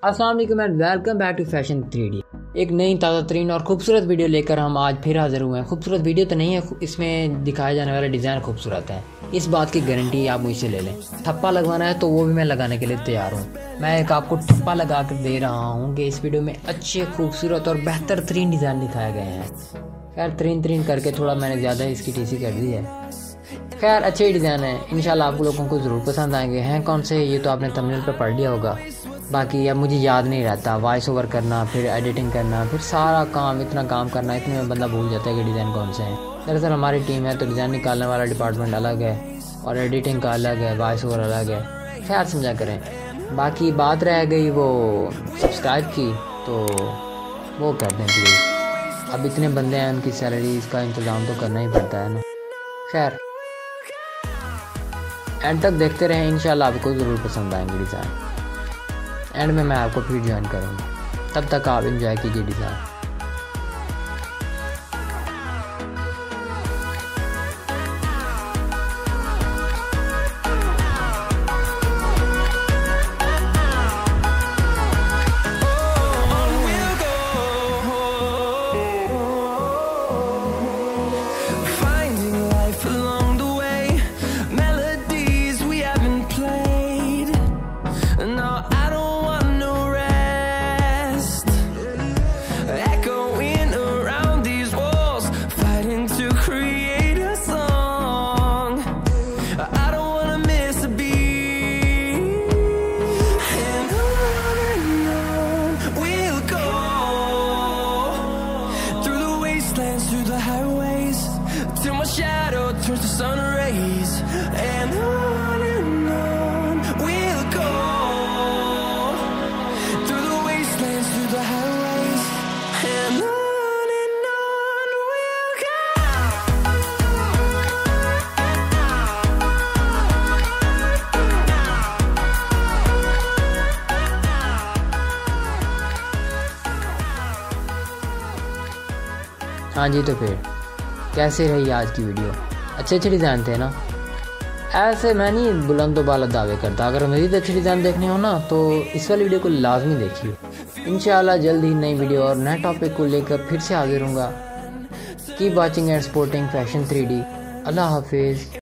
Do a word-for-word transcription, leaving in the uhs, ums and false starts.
अस्सलाम वालेकुम and welcome back to fashion three D. एक नई ताज़ा तरीन और खूबसूरत वीडियो लेकर हम आज फिर हाजिर हुए हैं। खूबसूरत वीडियो तो नहीं है, इसमें दिखाया जाने वाला डिज़ाइन खूबसूरत है, इस बात की गारंटी आप मुझसे ले लें। ठप्पा लगवाना है तो वो भी मैं लगाने के लिए तैयार हूँ। मैं एक आपको ठप्पा लगा कर दे रहा हूँ कि इस वीडियो में अच्छे खूबसूरत और बेहतर तरीन डिज़ाइन दिखाए गए हैं। खैर तरीन तरीन करके थोड़ा मैंने ज़्यादा इसकी टीसी कर दी है। खैर अच्छे डिज़ाइन है, इंशाल्लाह आप लोगों को ज़रूर पसंद आएंगे। हैं कौन से ये तो आपने थंबनेल पर पढ़ लिया होगा, बाकी अब मुझे याद नहीं रहता। वॉइस ओवर करना, फिर एडिटिंग करना, फिर सारा काम, इतना काम करना, इतने में बंदा भूल जाता है कि डिज़ाइन कौन से हैं। दरअसल हमारी टीम है तो डिज़ाइन निकालने वाला डिपार्टमेंट अलग है और एडिटिंग का अलग है, वॉइस ओवर अलग है। खैर समझा करें। बाकी बात रह गई वो सब्सक्राइब की, तो वो कर दें प्लीज़। अब इतने बंदे हैं, उनकी सैलरी का इंतज़ाम तो करना ही पड़ता है ना। खैर एंड तक देखते रहें, इंशाल्लाह आपको ज़रूर पसंद आएंगे डिज़ाइन। एंड में मैं आपको फिर ज्वाइन करूँगा, तब तक आप एंजॉय कीजिए design. Through the highways till my shadow turns to sun rays, and on and on we'll go through the wastelands, through the highways, and on and on we'll go. हाँ जी, तो फिर कैसे रही आज की वीडियो? अच्छे अच्छे डिज़ाइन थे ना। ऐसे मैं नहीं बुलंद बाला दावे करता, अगर मज़ीद अच्छे डिज़ाइन देखने हो ना तो इस वाली वीडियो को लाजमी देखिए। इंशाल्लाह जल्द ही नई वीडियो और नए टॉपिक को लेकर फिर से हाजिर होऊंगा। Keep watching and supporting fashion three D. अल्लाह हाफिज़।